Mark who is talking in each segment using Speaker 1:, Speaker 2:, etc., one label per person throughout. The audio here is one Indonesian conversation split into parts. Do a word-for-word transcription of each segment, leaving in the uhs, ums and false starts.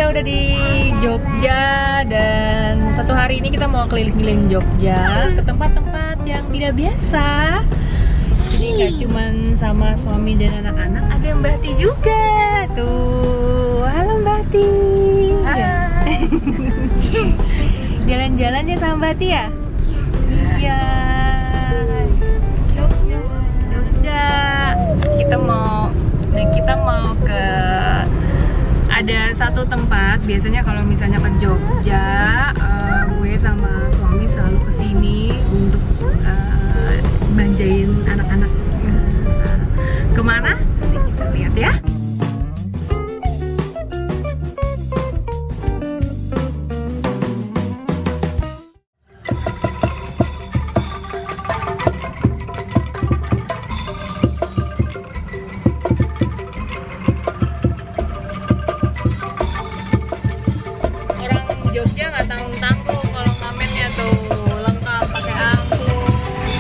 Speaker 1: kita udah di Jogja dan satu hari ini kita mau keliling-keliling Jogja ke tempat-tempat yang tidak biasa. Jadi nggak cuman sama suami dan anak-anak, ada Mbak Ti juga. Tuh, halo Mbak Ti. Jalan-jalan ya sama Mbak Ti ya? Iya. Jogja. Jogja. Kita mau kita mau ke ada satu tempat. Biasanya kalau misalnya ke Jogja, uh, gue sama suami selalu kesini untuk uh, manjain anak-anak. Uh, kemana? Nanti kita lihat ya. Jogja nggak tanggung-tanggung kalau ngamennya tuh lengkap pakai angklung.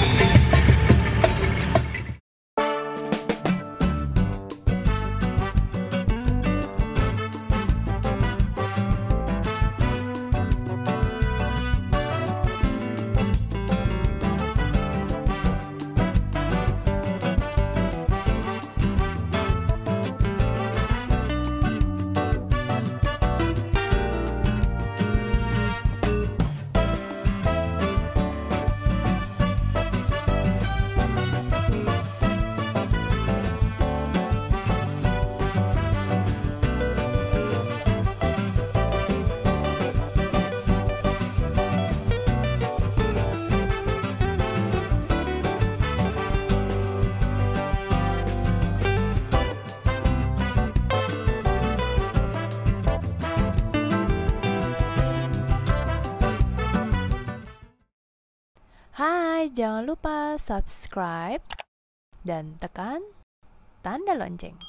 Speaker 2: Hai, jangan lupa subscribe dan tekan tanda lonceng.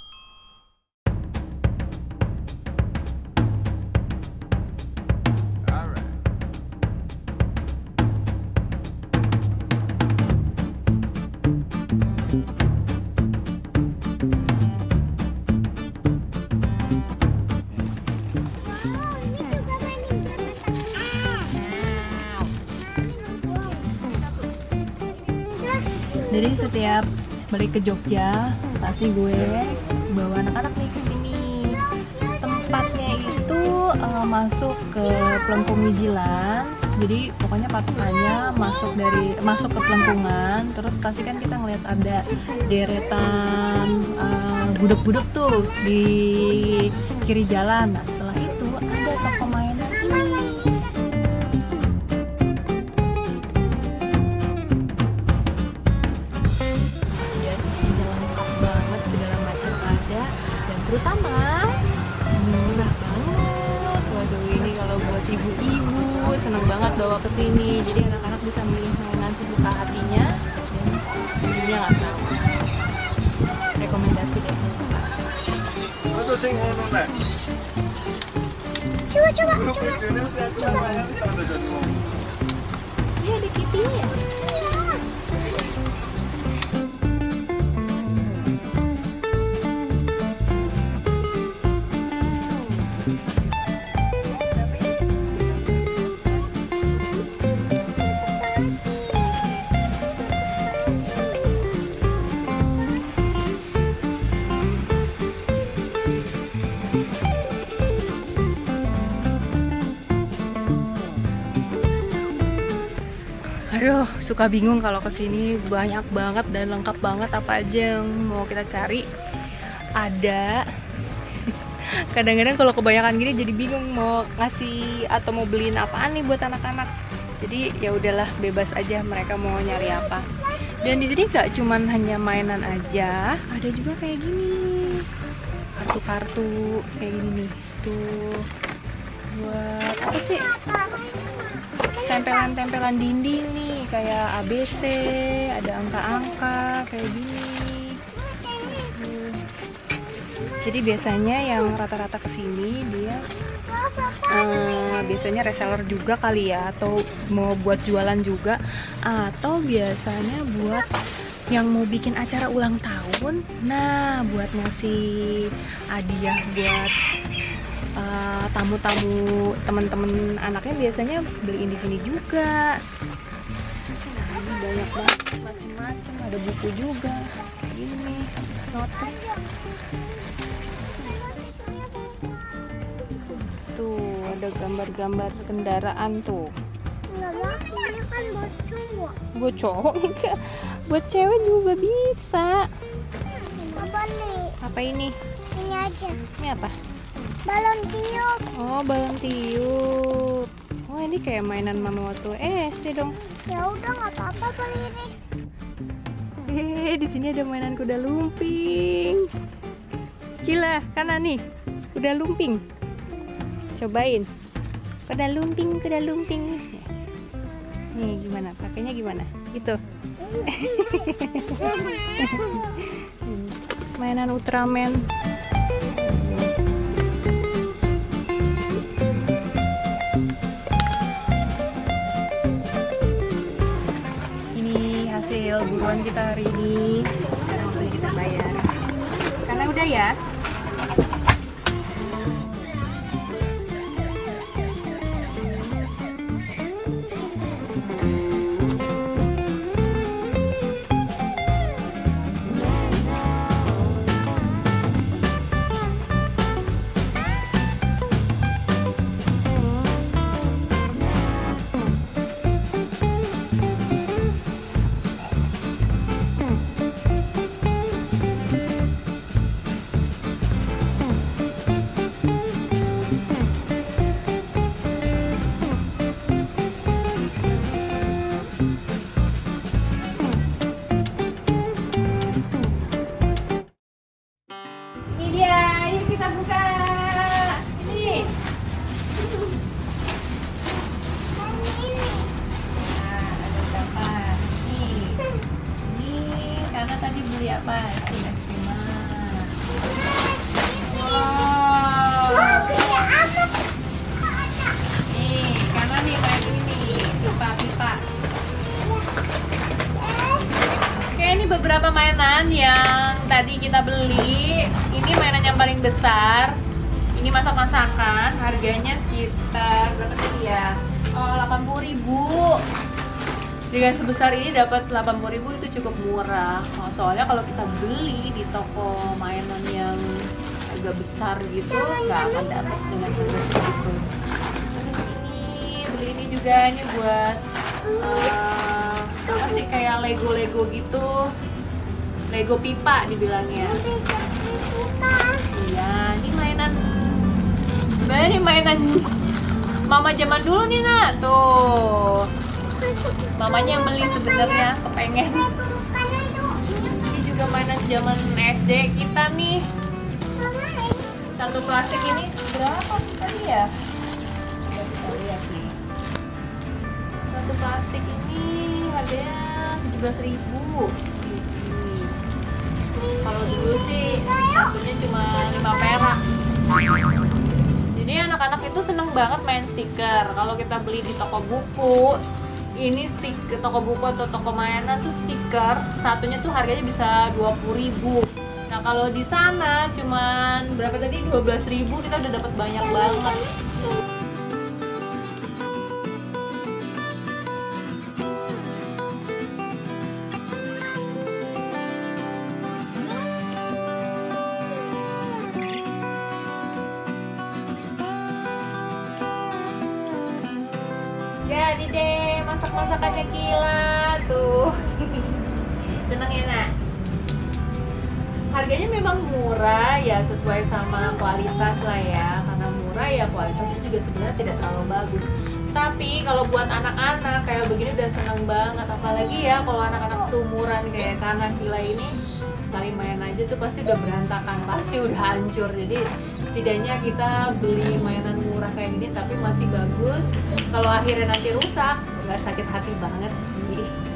Speaker 1: Jadi setiap balik ke Jogja, pasti gue bawa anak-anak nih ke sini. Tempatnya itu uh, masuk ke Plengkung Wijilan. Jadi pokoknya patokannya masuk dari masuk ke Plengkungan. Terus pasti kan kita ngeliat ada deretan uh, gudeg-gudeg tuh di kiri jalan. Nah setelah itu ada toko mainan ini.
Speaker 2: Terutama murah banget. Waduh, ini kalau buat ibu-ibu seneng banget bawa ke sini. Jadi anak-anak bisa milih mainan sesuka hatinya dan jadinya nggak tahu. Rekomendasi deh. Coba coba coba. Coba. Iya, ada Kitty-nya.
Speaker 1: Aduh, suka bingung kalau kesini, banyak banget dan lengkap banget apa aja yang mau kita cari. Ada. Kadang-kadang kalau kebanyakan gini jadi bingung mau ngasih atau mau beliin apaan nih buat anak-anak. Jadi ya udahlah, bebas aja mereka mau nyari apa. Dan di sini nggak cuman hanya mainan aja, ada juga kayak gini. Kartu-kartu kayak gini nih. Tuh. Buat apa sih? Tempelan-tempelan dinding nih, kayak A B C, ada angka-angka kayak gini. Jadi biasanya yang rata-rata kesini dia uh, biasanya reseller juga kali ya, atau mau buat jualan juga, atau biasanya buat yang mau bikin acara ulang tahun. Nah, buat ngasih hadiah buat uh, tamu-tamu teman-teman anaknya biasanya beliin di sini juga. Nah, ini banyak banget macam-macam, ada buku juga ini, terus notes tuh, ada gambar-gambar kendaraan tuh.
Speaker 3: Ini kan buat cowok.
Speaker 1: Buat cowok enggak, buat cewek juga bisa.
Speaker 3: Balik.
Speaker 1: Apa ini?
Speaker 3: Ini aja.
Speaker 1: Ini apa?
Speaker 3: Balon tiup.
Speaker 1: Oh, balon tiup. Oh, ini kayak mainan mama waktu S D dong.
Speaker 3: Ya udah nggak apa-apa beli ini.
Speaker 1: Eh, di sini ada mainan kuda lumping. Gila, kan nih? Kuda lumping. Cobain. Kuda lumping, kuda lumping. Nih, gimana? Pakainya gimana? Gitu. Mainan Ultraman. Ini hasil buruan kita hari ini. Sekarang boleh kita bayar. Karena udah ya. Beli apa? Es krim. Wow. Nih, karena nih main ini pipa-pipa. Oke, ini beberapa mainan yang tadi kita beli. Ini mainan yang paling besar. Ini masak-masakan. Harganya sekitar berapa tadi ya? Oh, delapan puluh ribu. Dengan sebesar ini dapat delapan puluh ribu itu cukup murah. Oh, soalnya kalau kita beli di toko mainan yang agak besar gitu nggak akan dapat dengan harga segitu. Terus ini beli ini juga, ini buat uh, apa sih, kayak Lego-Lego gitu. Lego pipa dibilangnya. Iya, ini mainan. Sebenarnya ini mainan mama zaman dulu nih, Nak. Tuh. Mamanya yang beli sebenarnya, kepengen. Ini juga mainan zaman S D kita nih. Satu plastik ini berapa tadi ya? Coba kita lihat nih. Satu plastik ini harganya tujuh belas ribu. Kalau dulu sih satunya cuma lima perak. Jadi anak-anak itu seneng banget main stiker. Kalau kita beli di toko buku, ini stiker toko buku atau toko mainan tuh stiker satunya tuh harganya bisa dua puluh ribu. Nah, kalau di sana cuman berapa tadi, dua belas ribu, kita udah dapat banyak banget. Jadi deh, masak-masakannya gila tuh. Seneng ya, Nak? Harganya memang murah ya, sesuai sama kualitas lah ya. Karena murah ya, kualitasnya juga sebenarnya tidak terlalu bagus. Tapi kalau buat anak-anak kayak begini udah seneng banget. Apalagi ya kalau anak-anak seumuran kayak Kana Villa ini, sekali main aja tuh pasti udah berantakan, pasti udah hancur. Jadi setidaknya kita beli mainan murah kayak gini tapi masih bagus. Kalau akhirnya nanti rusak, nggak sakit hati banget sih.